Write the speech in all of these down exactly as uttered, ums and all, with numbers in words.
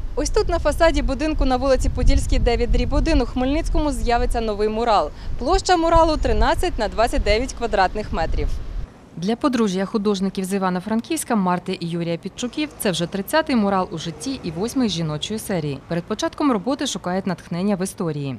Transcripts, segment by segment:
Ось тут на фасаді будинку на вулиці Подільській, дев'ять дріб один у Хмельницькому з'явиться новий мурал. Площа муралу тринадцять на двадцять дев'ять квадратних метрів. Для подружжя художників з Івано-Франківська Марти і Юрія Підчуків це вже тридцятий мурал у житті і восьмий з жіночої серії. Перед початком роботи шукають натхнення в історії.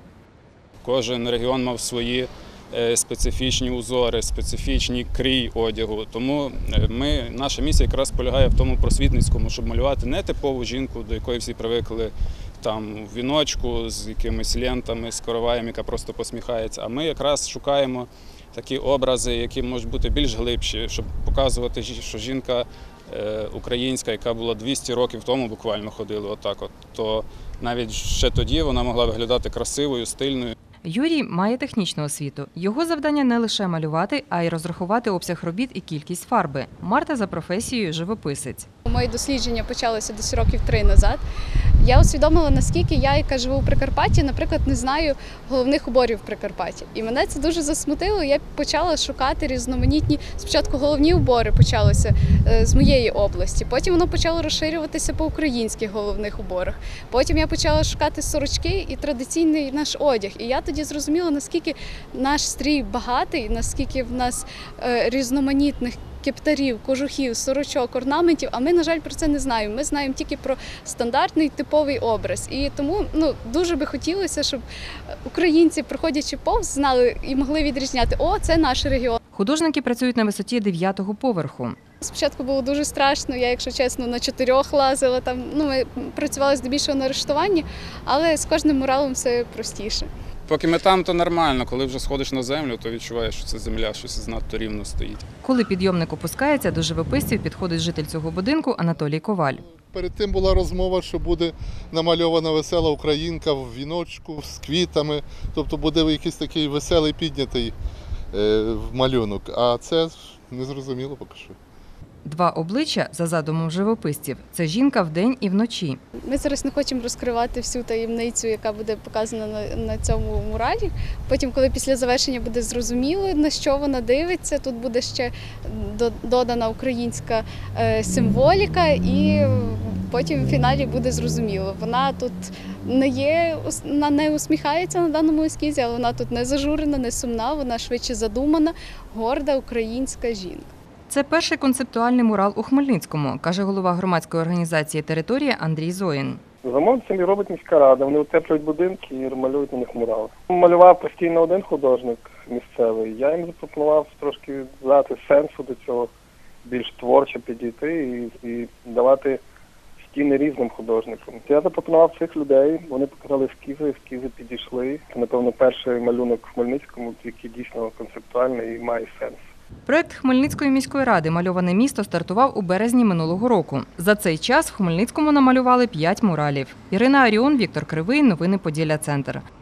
Кожен регіон мав свої специфічні узори, специфічні крій одягу. Тому ми, наша місія якраз полягає в тому просвітницькому, щоб малювати не типову жінку, до якої всі привикли там в віночку з якимись лентами, з короваєм, яка просто посміхається. А ми якраз шукаємо такі образи, які можуть бути більш глибші, щоб показувати, що жінка українська, яка була двісті років тому буквально ходила отак от, то навіть ще тоді вона могла виглядати красивою, стильною. Юрій має технічну освіту. Його завдання не лише малювати, а й розрахувати обсяг робіт і кількість фарби. Марта за професією живописець. Мої дослідження почалися десь років три назад. Я усвідомила, наскільки я, яка живу у Прикарпатті, наприклад, не знаю головних уборів в Прикарпатті. І мене це дуже засмутило. Я почала шукати різноманітні, спочатку головні убори почалося з моєї області, потім воно почало розширюватися по українських головних уборах. Потім я почала шукати сорочки і традиційний наш одяг. І я тоді зрозуміла, наскільки наш стрій багатий, наскільки в нас різноманітних кептарів, кожухів, сорочок, орнаментів, а ми, на жаль, про це не знаємо. Ми знаємо тільки про стандартний типовий образ. І тому ну, дуже би хотілося, щоб українці, проходячи повз, знали і могли відрізняти, о, це наш регіон. Художники працюють на висоті дев'ятого поверху. Спочатку було дуже страшно, я, якщо чесно, на чотирьох лазила, там, ну, ми працювали здебільшого на арештуванні, але з кожним муралом все простіше. Поки ми там, то нормально. Коли вже сходиш на землю, то відчуваєш, що це земля, щось надто рівно стоїть. Коли підйомник опускається, до живописців підходить житель цього будинку Анатолій Коваль. Перед тим була розмова, що буде намальована весела українка в віночку з квітами. Тобто буде якийсь такий веселий піднятий е, малюнок. А це не зрозуміло поки що. Два обличчя за задумом живописців – це жінка вдень і вночі. Ми зараз не хочемо розкривати всю таємницю, яка буде показана на, на цьому муралі. Потім, коли після завершення буде зрозуміло, на що вона дивиться, тут буде ще додана українська е, символіка і потім в фіналі буде зрозуміло. Вона тут не є, вона не усміхається на даному ескізі, але вона тут не зажурена, не сумна, вона швидше задумана, горда українська жінка. Це перший концептуальний мурал у Хмельницькому, каже голова громадської організації «Територія» Андрій Зоїн. Замовцем робить міська рада, вони утеплюють будинки і малюють на них мурали. Малював постійно один художник місцевий, я їм запропонував трошки дати сенсу до цього, більш творчо підійти і, і давати стіни різним художникам. Я запропонував цих людей, вони показали ескізи, ескізи підійшли. Це, напевно, перший малюнок в Хмельницькому, який дійсно концептуальний і має сенс. Проєкт Хмельницької міської ради «Мальоване місто» стартував у березні минулого року. За цей час в Хмельницькому намалювали п'ять муралів. Ірина Аріон, Віктор Кривий. Новини Поділля Центр.